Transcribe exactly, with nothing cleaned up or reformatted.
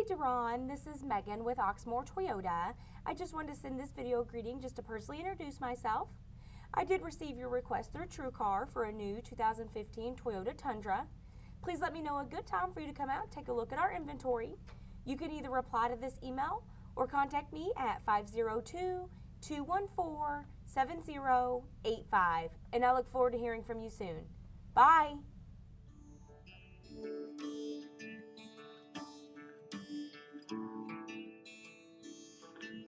Deron, this is Megan with Oxmoor Toyota. I just wanted to send this video greeting just to personally introduce myself. I did receive your request through TrueCar for a new two thousand fifteen Toyota Tundra. Please let me know a good time for you to come out and take a look at our inventory. You can either reply to this email or contact me at five oh two, two one four, seven oh eight five, and I look forward to hearing from you soon. Bye!